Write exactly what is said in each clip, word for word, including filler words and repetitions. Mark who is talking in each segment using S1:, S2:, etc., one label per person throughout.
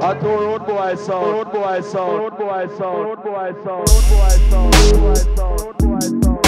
S1: I do road boy sound, road boy sound, road boy sound, road boy sound, road boy sound, road boy sound, road boy sound.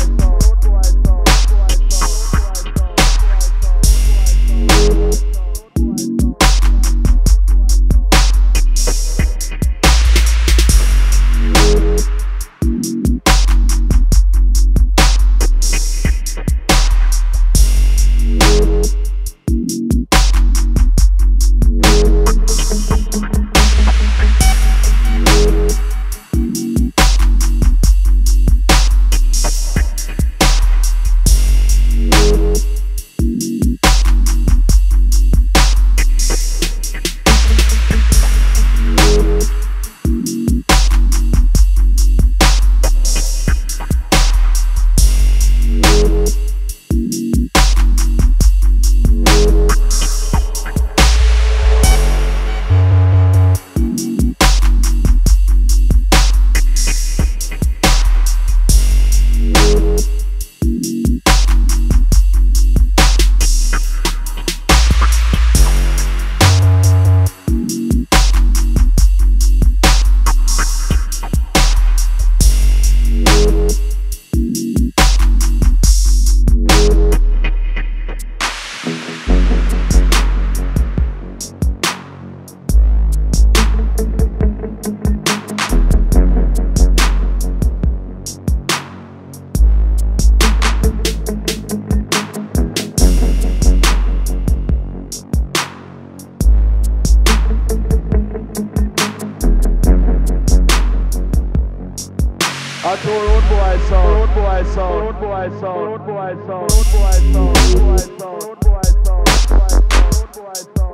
S1: I do road boy sound, road boy sound, road boy sound, road boy sound, road boy sound, road boy sound, road boy sound, road boy sound, road boy sound, road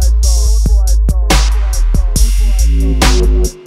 S1: boy sound, road boy sound.